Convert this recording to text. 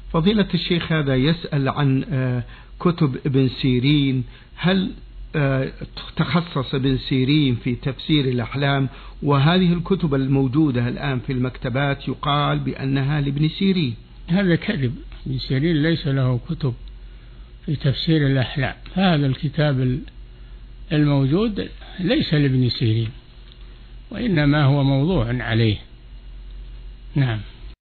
فضيلة الشيخ هذا يسأل عن كتب ابن سيرين، هل تخصص ابن سيرين في تفسير الأحلام؟ وهذه الكتب الموجودة الآن في المكتبات يقال بأنها لابن سيرين. هذا كذب، ابن سيرين ليس له كتب في تفسير الأحلام، هذا الكتاب الموجود ليس لابن سيرين، وإنما هو موضوع عليه. نعم.